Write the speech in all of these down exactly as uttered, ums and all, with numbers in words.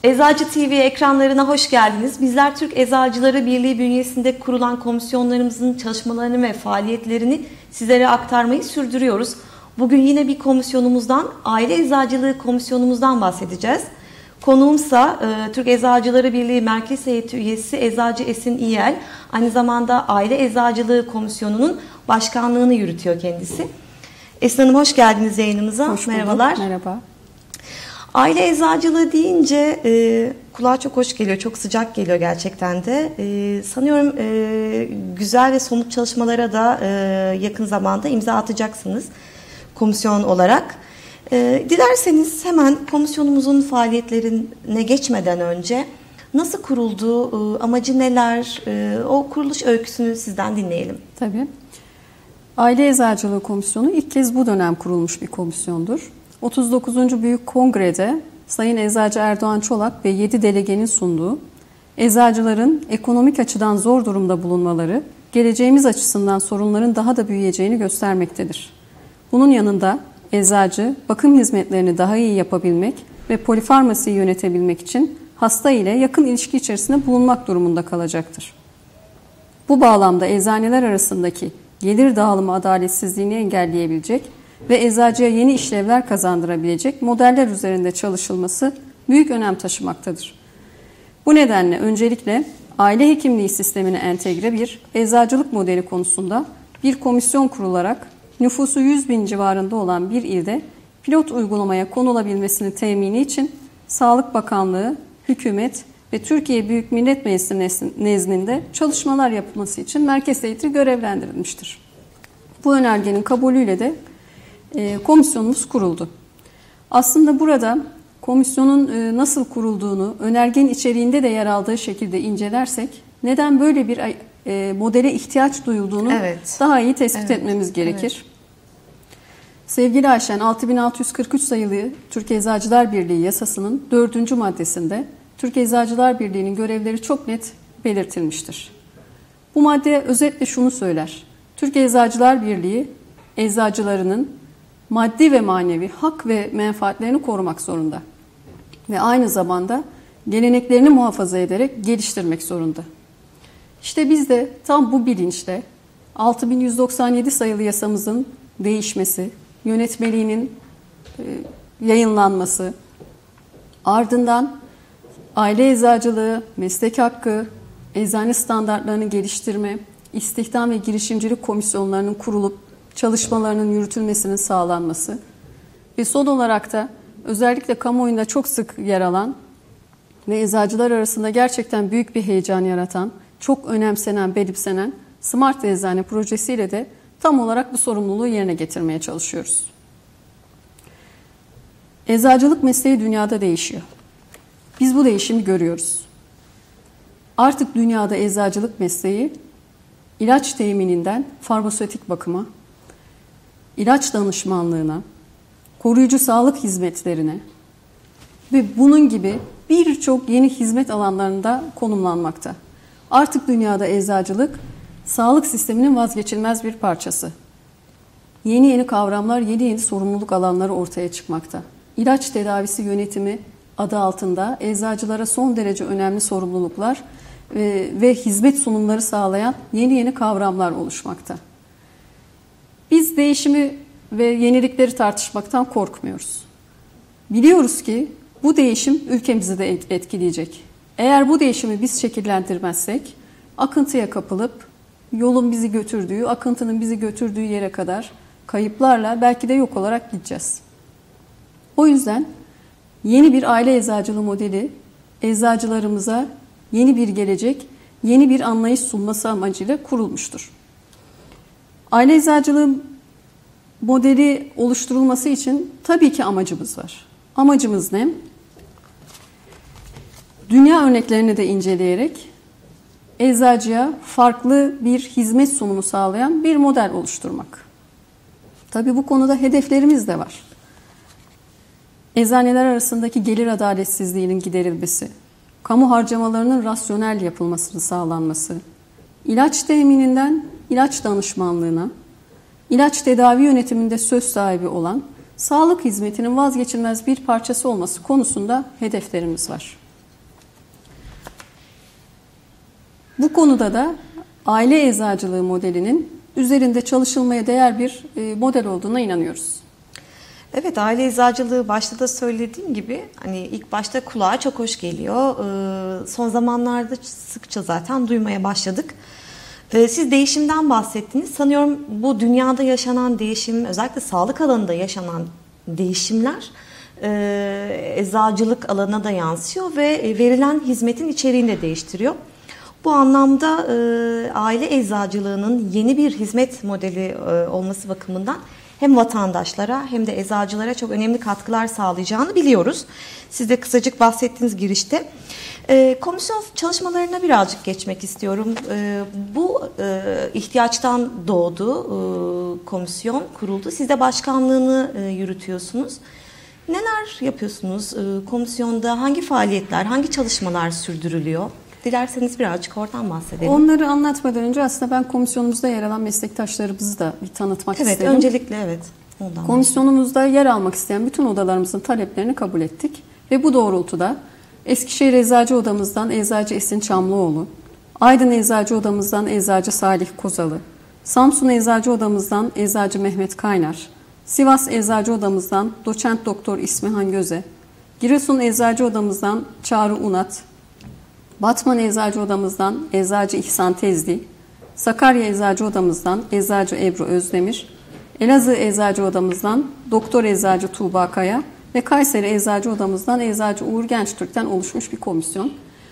Eczacı T V ekranlarına hoş geldiniz. Bizler Türk Eczacıları Birliği bünyesinde kurulan komisyonlarımızın çalışmalarını ve faaliyetlerini sizlere aktarmayı sürdürüyoruz. Bugün yine bir komisyonumuzdan, Aile Eczacılığı Komisyonumuzdan bahsedeceğiz. Konuğumsa e, Türk Eczacıları Birliği Merkez Heyeti üyesi Eczacı Esin İyel. Aynı zamanda Aile Eczacılığı Komisyonu'nun başkanlığını yürütüyor kendisi. Esin Hanım hoş geldiniz yayınımıza. Hoş bulduk. Merhabalar. Merhaba. Aile eczacılığı deyince e, kulağa çok hoş geliyor, çok sıcak geliyor gerçekten de. E, sanıyorum e, güzel ve somut çalışmalara da e, yakın zamanda imza atacaksınız komisyon olarak. E, dilerseniz hemen komisyonumuzun faaliyetlerine geçmeden önce nasıl kuruldu, e, amacı neler, e, o kuruluş öyküsünü sizden dinleyelim. Tabii. Aile Eczacılığı Komisyonu ilk kez bu dönem kurulmuş bir komisyondur. otuz dokuzuncu Büyük Kongre'de Sayın Eczacı Erdoğan Çolak ve yedi delegenin sunduğu eczacıların ekonomik açıdan zor durumda bulunmaları, geleceğimiz açısından sorunların daha da büyüyeceğini göstermektedir. Bunun yanında eczacı, bakım hizmetlerini daha iyi yapabilmek ve polifarmasiyi yönetebilmek için hasta ile yakın ilişki içerisinde bulunmak durumunda kalacaktır. Bu bağlamda eczaneler arasındaki gelir dağılımı adaletsizliğini engelleyebilecek ve eczacıya yeni işlevler kazandırabilecek modeller üzerinde çalışılması büyük önem taşımaktadır. Bu nedenle öncelikle aile hekimliği sistemine entegre bir eczacılık modeli konusunda bir komisyon kurularak nüfusu yüz bin civarında olan bir ilde pilot uygulamaya konulabilmesini temini için Sağlık Bakanlığı, hükümet ve Türkiye Büyük Millet Meclisi nezdinde çalışmalar yapılması için merkez heyeti görevlendirilmiştir. Bu önergenin kabulüyle de e, komisyonumuz kuruldu. Aslında burada komisyonun e, nasıl kurulduğunu, önergenin içeriğinde de yer aldığı şekilde incelersek, neden böyle bir e, modele ihtiyaç duyulduğunu evet. daha iyi tespit evet. etmemiz gerekir. Evet. Sevgili Ayşen, altı bin altı yüz kırk üç sayılı Türk Eczacılar Birliği yasasının dördüncü maddesinde Türk Eczacılar Birliği'nin görevleri çok net belirtilmiştir. Bu madde özetle şunu söyler: Türk Eczacılar Birliği, eczacılarının maddi ve manevi hak ve menfaatlerini korumak zorunda ve aynı zamanda geleneklerini muhafaza ederek geliştirmek zorunda. İşte biz de tam bu bilinçle altı bin yüz doksan yedi sayılı yasamızın değişmesi, yönetmeliğinin yayınlanması, ardından aile eczacılığı, meslek hakkı, eczane standartlarını geliştirme, istihdam ve girişimcilik komisyonlarının kurulup çalışmalarının yürütülmesinin sağlanması ve son olarak da özellikle kamuoyunda çok sık yer alan ve eczacılar arasında gerçekten büyük bir heyecan yaratan, çok önemsenen, benimsenen Smart Eczane projesiyle de tam olarak bu sorumluluğu yerine getirmeye çalışıyoruz. Eczacılık mesleği dünyada değişiyor. Biz bu değişimi görüyoruz. Artık dünyada eczacılık mesleği ilaç temininden farmasötik bakıma, ilaç danışmanlığına, koruyucu sağlık hizmetlerine ve bunun gibi birçok yeni hizmet alanlarında konumlanmakta. Artık dünyada eczacılık sağlık sisteminin vazgeçilmez bir parçası. Yeni yeni kavramlar, yeni yeni sorumluluk alanları ortaya çıkmakta. İlaç tedavisi yönetimi adı altında eczacılara son derece önemli sorumluluklar ve, ve hizmet sunumları sağlayan yeni yeni kavramlar oluşmakta. Biz değişimi ve yenilikleri tartışmaktan korkmuyoruz. Biliyoruz ki bu değişim ülkemizi de etkileyecek. Eğer bu değişimi biz şekillendirmezsek akıntıya kapılıp yolun bizi götürdüğü, akıntının bizi götürdüğü yere kadar kayıplarla belki de yok olarak gideceğiz. O yüzden yeni bir aile eczacılığı modeli eczacılarımıza yeni bir gelecek, yeni bir anlayış sunması amacıyla kurulmuştur. Aile eczacılığı modeli oluşturulması için tabii ki amacımız var. Amacımız ne? Dünya örneklerini de inceleyerek eczacıya farklı bir hizmet sunumu sağlayan bir model oluşturmak. Tabii bu konuda hedeflerimiz de var. Eczaneler arasındaki gelir adaletsizliğinin giderilmesi, kamu harcamalarının rasyonel yapılmasını sağlanması, ilaç temininden ilaç danışmanlığına, ilaç tedavi yönetiminde söz sahibi olan sağlık hizmetinin vazgeçilmez bir parçası olması konusunda hedeflerimiz var. Bu konuda da aile eczacılığı modelinin üzerinde çalışılmaya değer bir model olduğuna inanıyoruz. Evet, aile eczacılığı başta da söylediğim gibi hani ilk başta kulağa çok hoş geliyor. Ee, son zamanlarda sıkça zaten duymaya başladık. Ee, siz değişimden bahsettiniz. Sanıyorum bu dünyada yaşanan değişim, özellikle sağlık alanında yaşanan değişimler e, eczacılık alanına da yansıyor ve verilen hizmetin içeriğini de değiştiriyor. Bu anlamda e, aile eczacılığının yeni bir hizmet modeli e, olması bakımından hem vatandaşlara hem de eczacılara çok önemli katkılar sağlayacağını biliyoruz. Siz de kısacık bahsettiğiniz girişte. E, komisyon çalışmalarına birazcık geçmek istiyorum. E, bu e, ihtiyaçtan doğdu, e, komisyon kuruldu. Siz de başkanlığını e, yürütüyorsunuz. Neler yapıyorsunuz e, komisyonda? Hangi faaliyetler, hangi çalışmalar sürdürülüyor? Dilerseniz birazcık oradan bahsedelim. Onları anlatmadan önce aslında ben komisyonumuzda yer alan meslektaşlarımızı da bir tanıtmak evet, isterim. Evet, öncelikle evet. Ondan Komisyonumuzda yer almak isteyen bütün odalarımızın taleplerini kabul ettik. Ve bu doğrultuda Eskişehir Eczacı Odamızdan Eczacı Esin Çamlıoğlu, Aydın Eczacı Odamızdan Eczacı Salih Kozalı, Samsun Eczacı Odamızdan Eczacı Mehmet Kaynar, Sivas Eczacı Odamızdan Doçent Doktor İsmihan Göze, Giresun Eczacı Odamızdan Çağrı Unat, Batman Eczacı Odamızdan Eczacı İhsan Tezdi, Sakarya Eczacı Odamızdan Eczacı Ebru Özdemir, Elazığ Eczacı Odamızdan Doktor Eczacı Tuğba Kaya ve Kayseri Eczacı Odamızdan Eczacı Uğur Gençtürk'ten oluşmuş bir komisyon.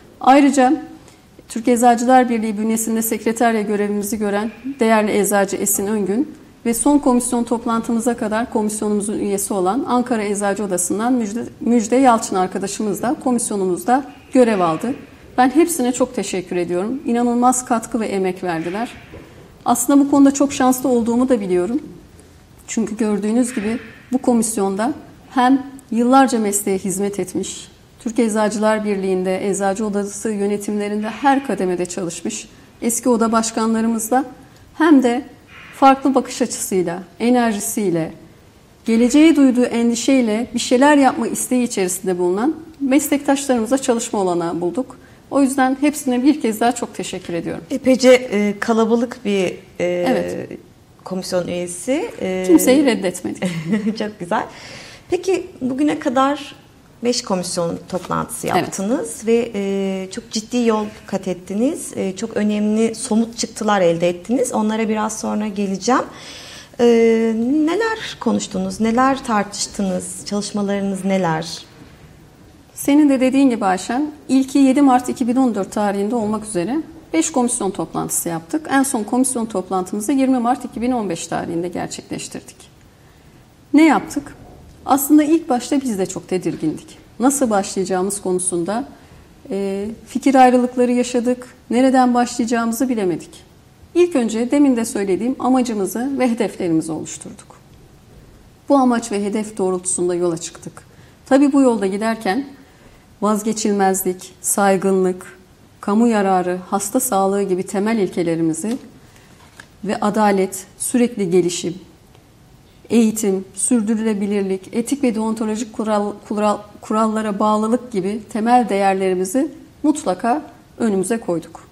Ayrıca Türk Eczacılar Birliği bünyesinde sekreterya görevimizi gören değerli Eczacı Esin Öngün ve son komisyon toplantımıza kadar komisyonumuzun üyesi olan Ankara Eczacı Odası'ndan Müjde, Müjde Yalçın arkadaşımız da komisyonumuzda görev aldı. Ben hepsine çok teşekkür ediyorum. İnanılmaz katkı ve emek verdiler. Aslında bu konuda çok şanslı olduğumu da biliyorum. Çünkü gördüğünüz gibi bu komisyonda hem yıllarca mesleğe hizmet etmiş, Türk Eczacılar Birliği'nde, Eczacı Odası yönetimlerinde her kademede çalışmış eski oda başkanlarımızla hem de farklı bakış açısıyla, enerjisiyle, geleceğe duyduğu endişeyle bir şeyler yapma isteği içerisinde bulunan meslektaşlarımıza çalışma olanağı bulduk. O yüzden hepsine bir kez daha çok teşekkür ediyorum. Epeyce e, kalabalık bir e, evet. komisyon üyesi. E, Kimseyi reddetmedik. Çok güzel. Peki bugüne kadar beş komisyon toplantısı yaptınız evet. ve e, çok ciddi yol kat ettiniz. E, çok önemli somut çıktılar elde ettiniz. Onlara biraz sonra geleceğim. E, neler konuştunuz, neler tartıştınız, çalışmalarınız neler? Senin de dediğin gibi Ayşen, ilki yedi Mart iki bin on dört tarihinde olmak üzere beş komisyon toplantısı yaptık. En son komisyon toplantımızı yirmi Mart iki bin on beş tarihinde gerçekleştirdik. Ne yaptık? Aslında ilk başta biz de çok tedirgindik. Nasıl başlayacağımız konusunda e, fikir ayrılıkları yaşadık, nereden başlayacağımızı bilemedik. İlk önce demin de söylediğim amacımızı ve hedeflerimizi oluşturduk. Bu amaç ve hedef doğrultusunda yola çıktık. Tabii bu yolda giderken vazgeçilmezlik, saygınlık, kamu yararı, hasta sağlığı gibi temel ilkelerimizi ve adalet, sürekli gelişim, eğitim, sürdürülebilirlik, etik ve deontolojik kural, kural, kurallara bağlılık gibi temel değerlerimizi mutlaka önümüze koyduk.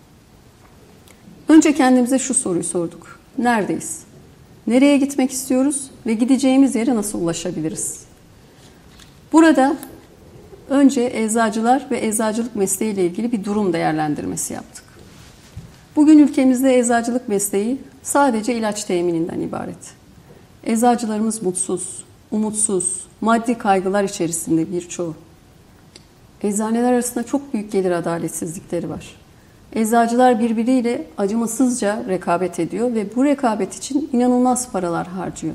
Önce kendimize şu soruyu sorduk. Neredeyiz? Nereye gitmek istiyoruz ve gideceğimiz yere nasıl ulaşabiliriz? Burada önce eczacılar ve eczacılık mesleğiyle ilgili bir durum değerlendirmesi yaptık. Bugün ülkemizde eczacılık mesleği sadece ilaç temininden ibaret. Eczacılarımız mutsuz, umutsuz, maddi kaygılar içerisinde birçoğu. Eczaneler arasında çok büyük gelir adaletsizlikleri var. Eczacılar birbiriyle acımasızca rekabet ediyor ve bu rekabet için inanılmaz paralar harcıyor.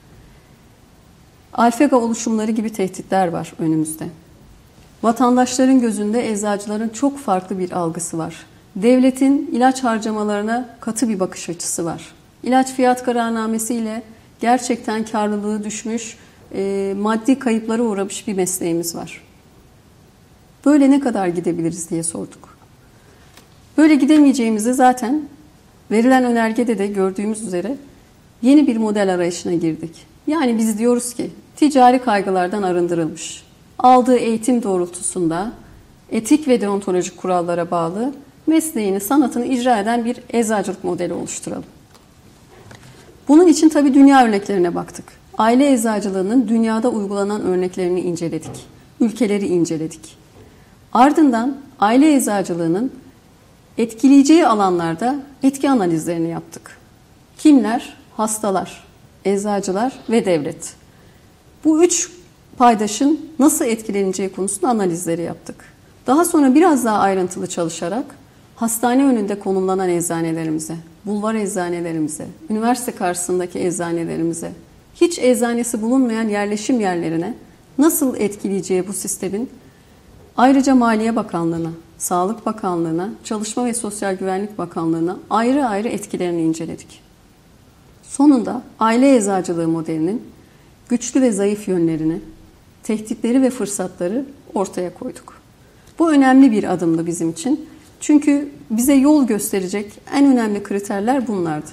Alfega oluşumları gibi tehditler var önümüzde. Vatandaşların gözünde eczacıların çok farklı bir algısı var. Devletin ilaç harcamalarına katı bir bakış açısı var. İlaç fiyat kararnamesiyle gerçekten karlılığı düşmüş, e, maddi kayıplara uğramış bir mesleğimiz var. Böyle ne kadar gidebiliriz diye sorduk. Böyle gidemeyeceğimizi zaten verilen önergede de gördüğümüz üzere yeni bir model arayışına girdik. Yani biz diyoruz ki ticari kaygılardan arındırılmış, aldığı eğitim doğrultusunda etik ve deontolojik kurallara bağlı mesleğini, sanatını icra eden bir eczacılık modeli oluşturalım. Bunun için tabii dünya örneklerine baktık. Aile eczacılığının dünyada uygulanan örneklerini inceledik. Ülkeleri inceledik. Ardından aile eczacılığının etkileyeceği alanlarda etki analizlerini yaptık. Kimler? Hastalar, eczacılar ve devlet. Bu üç paydaşın nasıl etkileneceği konusunda analizleri yaptık. Daha sonra biraz daha ayrıntılı çalışarak hastane önünde konumlanan eczanelerimize, bulvar eczanelerimize, üniversite karşısındaki eczanelerimize, hiç eczanesi bulunmayan yerleşim yerlerine nasıl etkileyeceği bu sistemin ayrıca Maliye Bakanlığı'na, Sağlık Bakanlığı'na, Çalışma ve Sosyal Güvenlik Bakanlığı'na ayrı ayrı etkilerini inceledik. Sonunda aile eczacılığı modelinin güçlü ve zayıf yönlerini, tehditleri ve fırsatları ortaya koyduk. Bu önemli bir adımdı bizim için. Çünkü bize yol gösterecek en önemli kriterler bunlardı.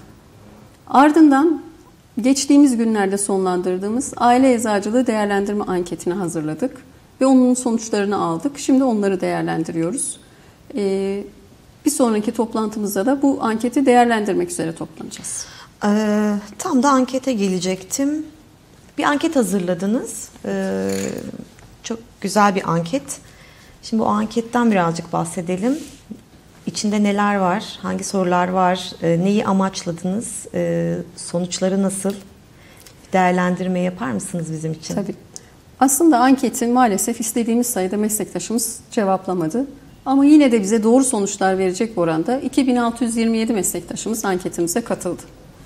Ardından geçtiğimiz günlerde sonlandırdığımız aile eczacılığı değerlendirme anketini hazırladık ve onun sonuçlarını aldık. Şimdi onları değerlendiriyoruz. Ee, bir sonraki toplantımızda da bu anketi değerlendirmek üzere toplanacağız. Ee, tam da ankete gelecektim. Bir anket hazırladınız. Ee, çok güzel bir anket. Şimdi o anketten birazcık bahsedelim. İçinde neler var, hangi sorular var, e, neyi amaçladınız, e, sonuçları nasıl? Değerlendirme yapar mısınız bizim için? Tabii. Aslında anketi maalesef istediğimiz sayıda meslektaşımız cevaplamadı. Ama yine de bize doğru sonuçlar verecek oranda iki bin altı yüz yirmi yedi meslektaşımız anketimize katıldı.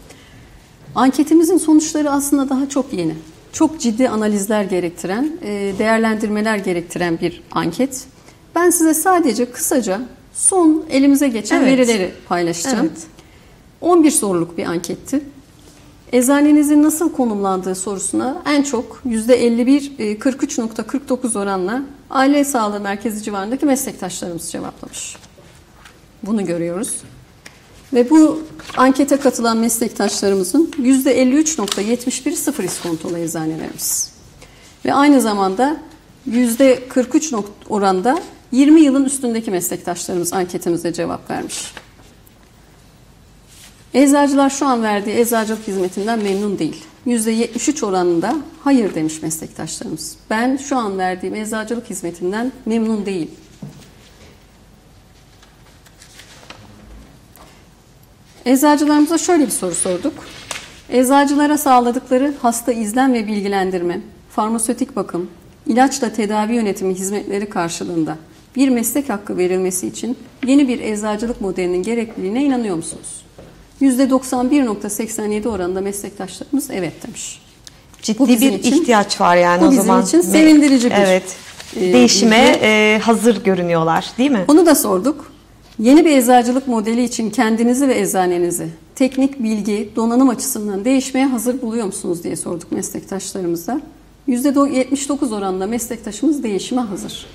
Anketimizin sonuçları aslında daha çok yeni. Çok ciddi analizler gerektiren, değerlendirmeler gerektiren bir anket. Ben size sadece kısaca son elimize geçen evet. verileri paylaşacağım. Evet. on bir soruluk bir anketti. Eczanenizin nasıl konumlandığı sorusuna en çok yüzde elli bir kırk üç nokta kırk dokuz oranla aile sağlığı merkezi civarındaki meslektaşlarımız cevaplamış. Bunu görüyoruz. Ve bu ankete katılan meslektaşlarımızın yüzde elli üç nokta yetmiş biri sıfır iskontolu eczanelerimiz. Ve aynı zamanda yüzde kırk üç oranda yirmi yılın üstündeki meslektaşlarımız anketimize cevap vermiş. Eczacılar şu an verdiği eczacılık hizmetinden memnun değil. yüzde yetmiş üç oranında hayır demiş meslektaşlarımız. Ben şu an verdiğim eczacılık hizmetinden memnun değilim. Eczacılarımıza şöyle bir soru sorduk. Eczacılara sağladıkları hasta izlem ve bilgilendirme, farmasötik bakım, ilaçla tedavi yönetimi hizmetleri karşılığında bir meslek hakkı verilmesi için yeni bir eczacılık modelinin gerekliliğine inanıyor musunuz? yüzde doksan bir nokta seksen yedi oranında meslektaşlarımız evet demiş. Ciddi bir için, ihtiyaç var yani o o zaman. Bu bizim için sevindirici bir evet, e, değişime e, hazır görünüyorlar değil mi? Onu da sorduk. Yeni bir eczacılık modeli için kendinizi ve eczanenizi teknik bilgi, donanım açısından değişmeye hazır buluyor musunuz diye sorduk meslektaşlarımıza. yüzde yetmiş dokuz oranında meslektaşımız değişime hazır.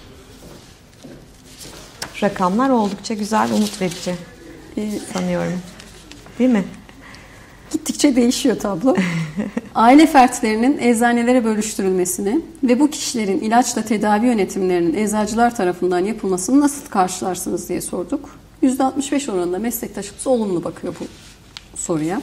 Rakamlar oldukça güzel, umut verici ee, sanıyorum. Değil mi? Gittikçe değişiyor tablo. Aile fertlerinin eczanelere bölüştürülmesini ve bu kişilerin ilaçla tedavi yönetimlerinin eczacılar tarafından yapılmasını nasıl karşılarsınız diye sorduk. yüzde altmış beş oranında meslektaşımız olumlu bakıyor bu soruya.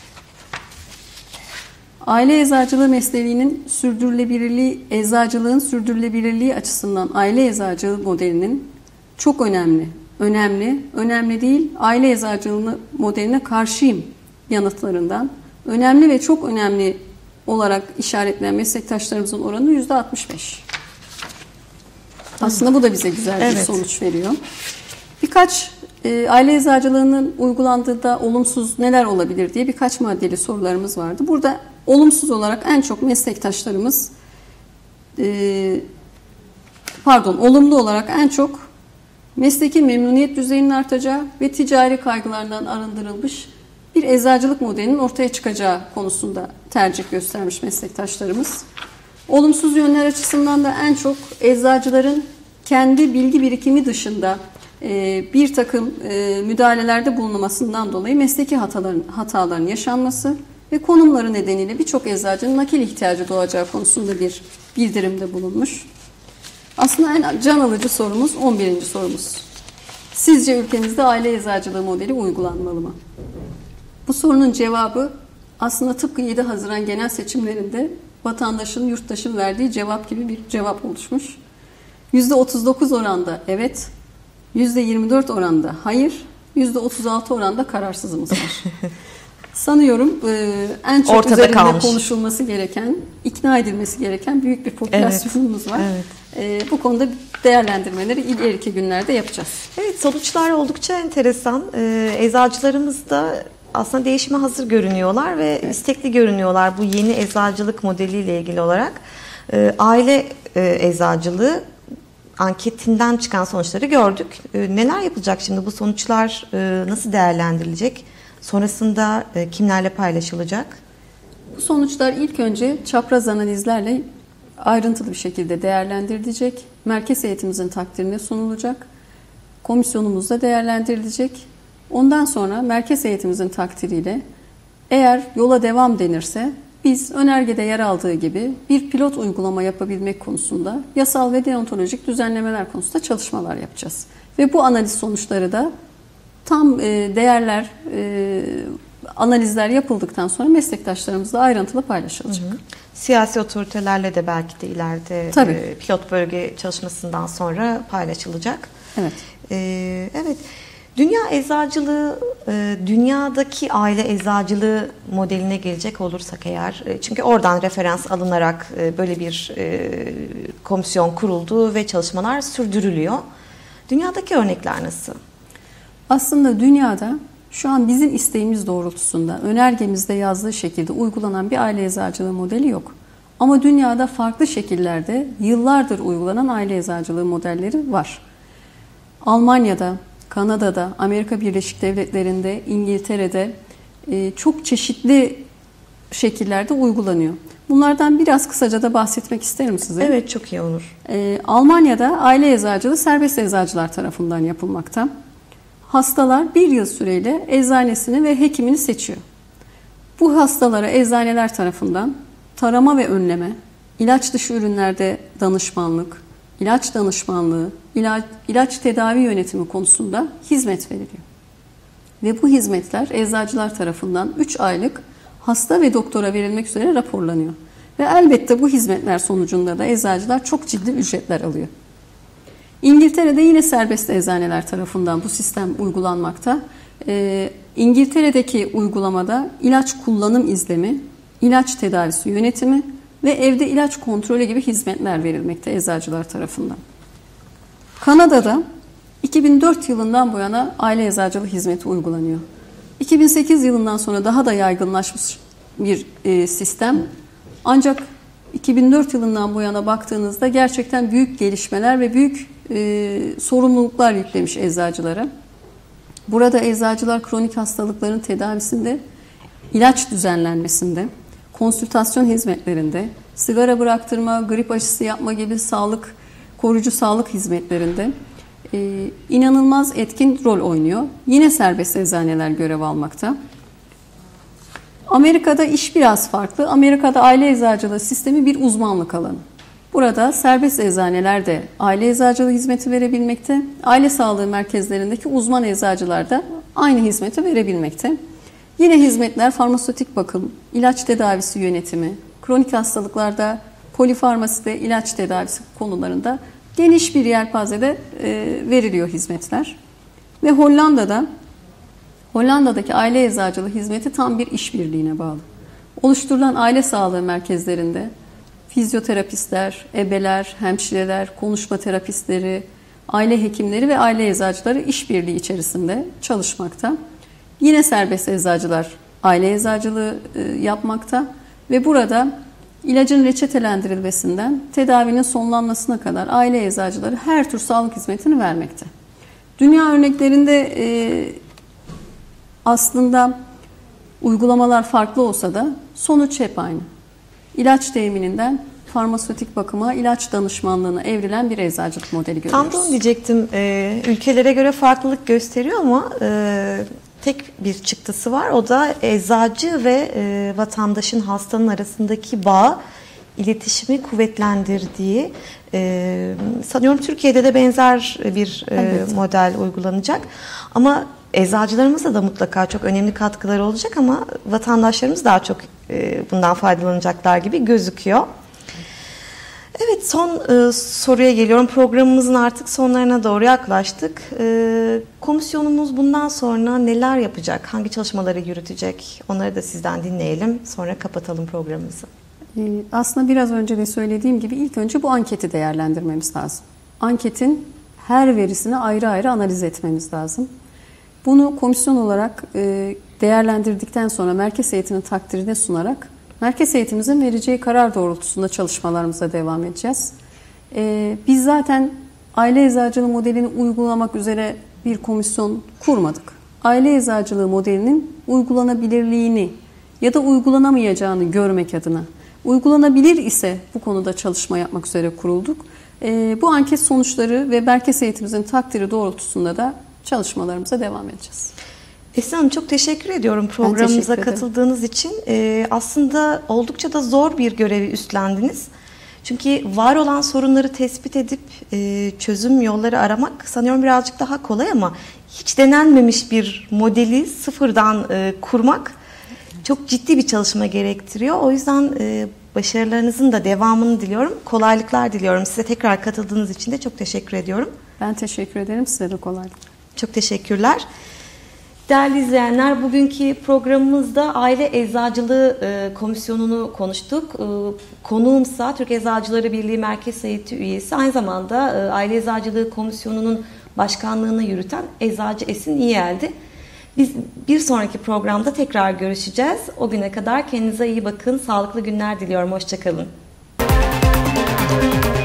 Aile eczacılığı mesleğinin sürdürülebilirliği, eczacılığın sürdürülebilirliği açısından aile eczacılığı modelinin çok önemli, önemli, önemli değil, aile eczacılığı modeline karşıyım yanıtlarından önemli ve çok önemli olarak işaretleyen meslektaşlarımızın oranı yüzde altmış beş. Aslında bu da bize güzel bir evet. sonuç veriyor. Birkaç e, aile eczacılığının uygulandığında olumsuz neler olabilir diye birkaç maddeli sorularımız vardı. Burada olumsuz olarak en çok meslektaşlarımız e, pardon olumlu olarak en çok mesleki memnuniyet düzeyinin artacağı ve ticari kaygılardan arındırılmış bir eczacılık modelinin ortaya çıkacağı konusunda tercih göstermiş meslektaşlarımız. Olumsuz yönler açısından da en çok eczacıların kendi bilgi birikimi dışında bir takım müdahalelerde bulunmasından dolayı mesleki hataların, hataların yaşanması ve konumları nedeniyle birçok eczacının nakil ihtiyacı doğacağı konusunda bir bildirimde bulunmuş. Aslında en can alıcı sorumuz on birinci sorumuz. Sizce ülkemizde aile eczacılığı modeli uygulanmalı mı? Bu sorunun cevabı aslında tıpkı yedi Haziran genel seçimlerinde vatandaşın, yurttaşın verdiği cevap gibi bir cevap oluşmuş. yüzde otuz dokuz oranda evet, yüzde yirmi dört oranda hayır, yüzde otuz altı oranda kararsızımız var. Sanıyorum e, en çok ortada üzerinde kalmış, konuşulması gereken, ikna edilmesi gereken büyük bir popülasyonumuz evet, var. Evet. E, bu konuda değerlendirmeleri ileriki günlerde yapacağız. Evet, sonuçlar oldukça enteresan. E, eczacılarımız da aslında değişime hazır görünüyorlar ve evet, istekli görünüyorlar bu yeni eczacılık modeliyle ilgili olarak. E, aile e, eczacılığı anketinden çıkan sonuçları gördük. E, neler yapılacak şimdi? Bu sonuçlar e, nasıl değerlendirilecek? Sonrasında e, kimlerle paylaşılacak? Bu sonuçlar ilk önce çapraz analizlerle ayrıntılı bir şekilde değerlendirilecek. Merkez heyetimizin takdirine sunulacak. Komisyonumuzda değerlendirilecek. Ondan sonra merkez heyetimizin takdiriyle eğer yola devam denirse biz önergede yer aldığı gibi bir pilot uygulama yapabilmek konusunda yasal ve deontolojik düzenlemeler konusunda çalışmalar yapacağız. Ve bu analiz sonuçları da tam değerler, analizler yapıldıktan sonra meslektaşlarımızla ayrıntılı paylaşılacak. Hı hı. Siyasi otoritelerle de belki de ileride Tabii. pilot bölge çalışmasından sonra paylaşılacak. Evet. Ee, evet. Dünya eczacılığı, dünyadaki aile eczacılığı modeline gelecek olursak eğer, çünkü oradan referans alınarak böyle bir komisyon kuruldu ve çalışmalar sürdürülüyor. Dünyadaki örnekler nasıl? Aslında dünyada şu an bizim isteğimiz doğrultusunda önergemizde yazdığı şekilde uygulanan bir aile eczacılığı modeli yok. Ama dünyada farklı şekillerde yıllardır uygulanan aile eczacılığı modelleri var. Almanya'da, Kanada'da, Amerika Birleşik Devletleri'nde, İngiltere'de çok çeşitli şekillerde uygulanıyor. Bunlardan biraz kısaca da bahsetmek isterim size. Evet, çok iyi olur. Almanya'da aile eczacılığı serbest eczacılar tarafından yapılmakta. Hastalar bir yıl süreyle eczanesini ve hekimini seçiyor. Bu hastalara eczaneler tarafından tarama ve önleme, ilaç dışı ürünlerde danışmanlık, ilaç danışmanlığı, ilaç, ilaç tedavi yönetimi konusunda hizmet veriliyor. Ve bu hizmetler eczacılar tarafından üç aylık hasta ve doktora verilmek üzere raporlanıyor. Ve elbette bu hizmetler sonucunda da eczacılar çok ciddi ücretler alıyor. İngiltere'de yine serbest eczaneler tarafından bu sistem uygulanmakta. Ee, İngiltere'deki uygulamada ilaç kullanım izlemi, ilaç tedavisi yönetimi ve evde ilaç kontrolü gibi hizmetler verilmekte eczacılar tarafından. Kanada'da iki bin dört yılından bu yana aile eczacılığı hizmeti uygulanıyor. iki bin sekiz yılından sonra daha da yaygınlaşmış bir e, sistem. Ancak iki bin dört yılından bu yana baktığınızda gerçekten büyük gelişmeler ve büyük e, sorumluluklar yüklemiş eczacılara. Burada eczacılar kronik hastalıkların tedavisinde, ilaç düzenlenmesinde, konsültasyon hizmetlerinde, sigara bıraktırma, grip aşısı yapma gibi sağlık, koruyucu sağlık hizmetlerinde e, inanılmaz etkin rol oynuyor. Yine serbest eczaneler görev almakta. Amerika'da iş biraz farklı. Amerika'da aile eczacılığı sistemi bir uzmanlık alanı. Burada serbest eczaneler de aile eczacılığı hizmeti verebilmekte. Aile sağlığı merkezlerindeki uzman eczacılar da aynı hizmeti verebilmekte. Yine hizmetler farmasötik bakım, ilaç tedavisi yönetimi, kronik hastalıklarda polifarmasi ve ilaç tedavisi konularında geniş bir yelpazede e, veriliyor hizmetler. Ve Hollanda'da Hollanda'daki aile eczacılığı hizmeti tam bir işbirliğine bağlı. Oluşturulan aile sağlığı merkezlerinde fizyoterapistler, ebeler, hemşireler, konuşma terapistleri, aile hekimleri ve aile eczacıları işbirliği içerisinde çalışmakta. Yine serbest eczacılar aile eczacılığı yapmakta ve burada ilacın reçetelendirilmesinden tedavinin sonlanmasına kadar aile eczacıları her tür sağlık hizmetini vermekte. Dünya örneklerinde e, aslında uygulamalar farklı olsa da sonuç hep aynı. İlaç temininden farmasötik bakıma, ilaç danışmanlığına evrilen bir eczacılık modeli görüyoruz. Tam da onu diyecektim. Ee, ülkelere göre farklılık gösteriyor ama e, tek bir çıktısı var. O da eczacı ve e, vatandaşın, hastanın arasındaki bağ iletişimi kuvvetlendirdiği, e, sanıyorum Türkiye'de de benzer bir e, evet. model uygulanacak. Ama eczacılarımıza da mutlaka çok önemli katkıları olacak ama vatandaşlarımız daha çok e, bundan faydalanacaklar gibi gözüküyor. Evet, son e, soruya geliyorum. Programımızın artık sonlarına doğru yaklaştık. E, komisyonumuz bundan sonra neler yapacak? Hangi çalışmaları yürütecek? Onları da sizden dinleyelim. Sonra kapatalım programımızı. E, aslında biraz önce de söylediğim gibi ilk önce bu anketi değerlendirmemiz lazım. Anketin her verisini ayrı ayrı analiz etmemiz lazım. Bunu komisyon olarak e, değerlendirdikten sonra merkez heyetinin takdirine sunarak merkez heyetimizin vereceği karar doğrultusunda çalışmalarımıza devam edeceğiz. Ee, biz zaten aile eczacılığı modelini uygulamak üzere bir komisyon kurmadık. Aile eczacılığı modelinin uygulanabilirliğini ya da uygulanamayacağını görmek adına, uygulanabilir ise bu konuda çalışma yapmak üzere kurulduk. Ee, bu anket sonuçları ve merkez heyetimizin takdiri doğrultusunda da çalışmalarımıza devam edeceğiz. Esin Hanım, çok teşekkür ediyorum programımıza katıldığınız için. Ee, aslında oldukça da zor bir görevi üstlendiniz. Çünkü var olan sorunları tespit edip e, çözüm yolları aramak sanıyorum birazcık daha kolay ama hiç denenmemiş bir modeli sıfırdan e, kurmak çok ciddi bir çalışma gerektiriyor. O yüzden e, başarılarınızın da devamını diliyorum. Kolaylıklar diliyorum. Size tekrar katıldığınız için de çok teşekkür ediyorum. Ben teşekkür ederim. Size de kolaylık. Çok teşekkürler. Değerli izleyenler, bugünkü programımızda Aile Eczacılığı e, Komisyonu'nu konuştuk. E, konuğumsa Türk Eczacıları Birliği Merkez Heyeti üyesi, aynı zamanda e, Aile Eczacılığı Komisyonu'nun başkanlığını yürüten Eczacı Esin İyel'di. Biz bir sonraki programda tekrar görüşeceğiz. O güne kadar kendinize iyi bakın, sağlıklı günler diliyorum. Hoşça kalın.